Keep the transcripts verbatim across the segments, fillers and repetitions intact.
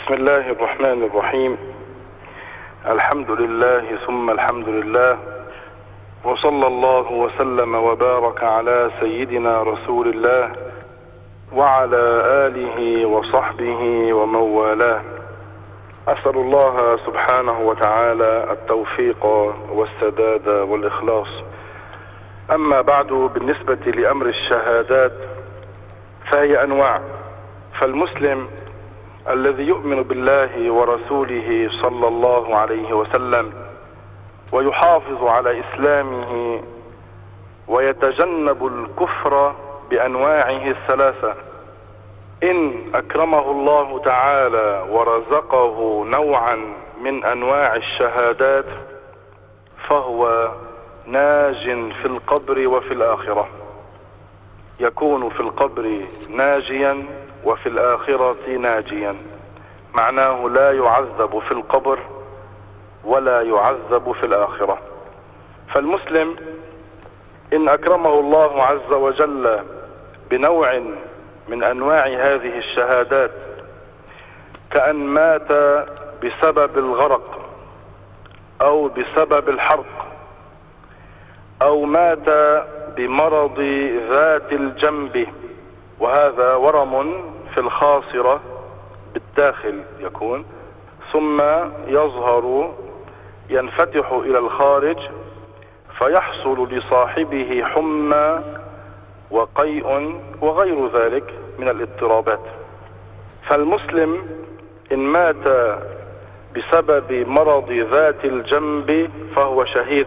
بسم الله الرحمن الرحيم. الحمد لله ثم الحمد لله، وصلى الله وسلم وبارك على سيدنا رسول الله وعلى آله وصحبه ومن والاه. أسأل الله سبحانه وتعالى التوفيق والسداد والإخلاص. أما بعد، بالنسبة لأمر الشهادات فهي أنواع، فالمسلم الذي يؤمن بالله ورسوله صلى الله عليه وسلم ويحافظ على إسلامه ويتجنب الكفر بأنواعه الثلاثة، إن أكرمه الله تعالى ورزقه نوعا من أنواع الشهادات فهو ناج في القبر وفي الآخرة، يكون في القبر ناجيا وفي الآخرة ناجيا، معناه لا يعذب في القبر ولا يعذب في الآخرة. فالمسلم إن أكرمه الله عز وجل بنوع من أنواع هذه الشهادات، كأن مات بسبب الغرق أو بسبب الحرق أو مات بمرض ذات الجنب، وهذا ورم في الخاصرة بالداخل يكون، ثم يظهر ينفتح إلى الخارج فيحصل لصاحبه حمى وقيء وغير ذلك من الاضطرابات. فالمسلم إن مات بسبب مرض ذات الجنب فهو شهيد.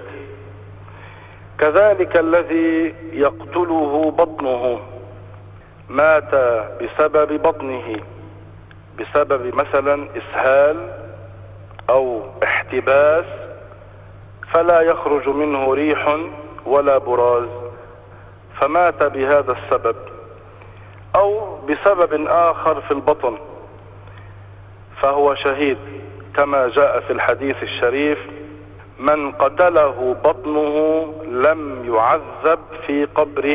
كذلك الذي يقتله بطنه، مات بسبب بطنه، بسبب مثلا إسهال أو احتباس فلا يخرج منه ريح ولا براز، فمات بهذا السبب، أو بسبب آخر في البطن فهو شهيد، كما جاء في الحديث الشريف: من قتله بطنه لم يعذب في قبره.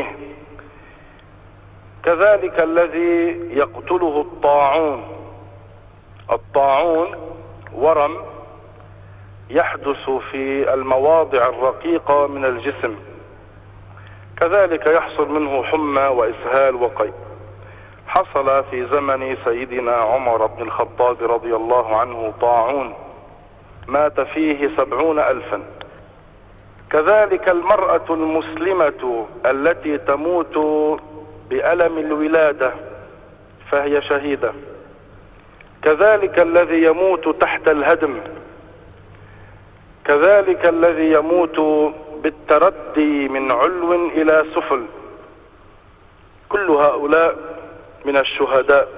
كذلك الذي يقتله الطاعون، الطاعون ورم يحدث في المواضع الرقيقة من الجسم، كذلك يحصل منه حمى وإسهال وقيء. حصل في زمن سيدنا عمر بن الخطاب رضي الله عنه طاعون مات فيه سبعون ألفا. كذلك المرأة المسلمة التي تموت بألم الولادة فهي شهيدة. كذلك الذي يموت تحت الهدم، كذلك الذي يموت بالتردي من علو إلى سفل، كل هؤلاء من الشهداء.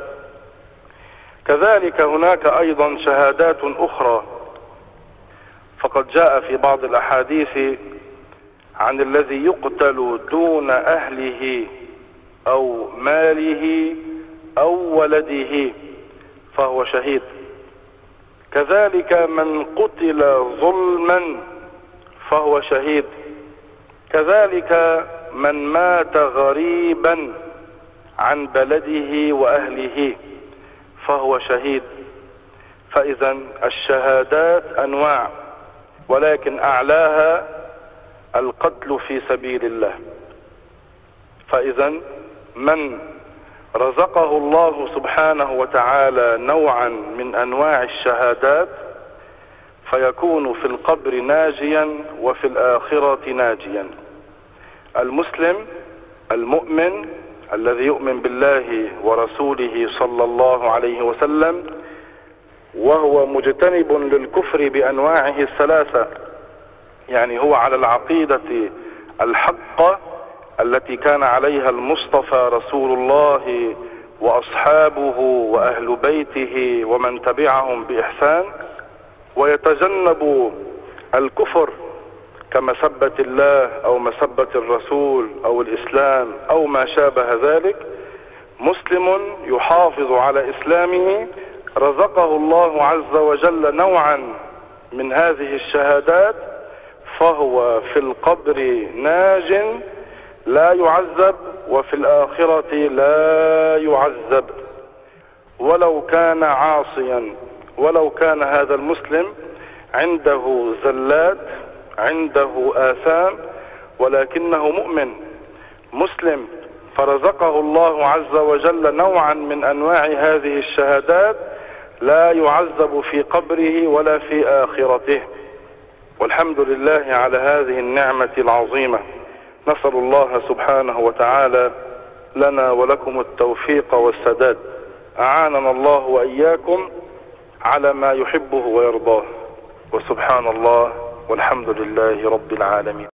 كذلك هناك أيضا شهادات أخرى، فقد جاء في بعض الأحاديث عن الذي يقتل دون أهله أو ماله أو ولده فهو شهيد. كذلك من قتل ظلما فهو شهيد. كذلك من مات غريبا عن بلده وأهله فهو شهيد. فإذا الشهادات أنواع، ولكن أعلاها القتل في سبيل الله. فإذا من رزقه الله سبحانه وتعالى نوعا من أنواع الشهادات فيكون في القبر ناجيا وفي الآخرة ناجيا. المسلم المؤمن الذي يؤمن بالله ورسوله صلى الله عليه وسلم وهو مجتنب للكفر بأنواعه الثلاثة، يعني هو على العقيدة الحقة التي كان عليها المصطفى رسول الله وأصحابه وأهل بيته ومن تبعهم بإحسان، ويتجنب الكفر كمسبة الله أو مسبة الرسول أو الإسلام أو ما شابه ذلك. مسلم يحافظ على إسلامه رزقه الله عز وجل نوعا من هذه الشهادات فهو في القبر ناج لا يعذب وفي الآخرة لا يعذب. ولو كان عاصيا، ولو كان هذا المسلم عنده زلات، عنده آثام، ولكنه مؤمن مسلم، فرزقه الله عز وجل نوعا من أنواع هذه الشهادات، لا يعذب في قبره ولا في آخرته. والحمد لله على هذه النعمة العظيمة. نسأل الله سبحانه وتعالى لنا ولكم التوفيق والسداد. أعاننا الله وإياكم على ما يحبه ويرضاه. وسبحان الله والحمد لله رب العالمين.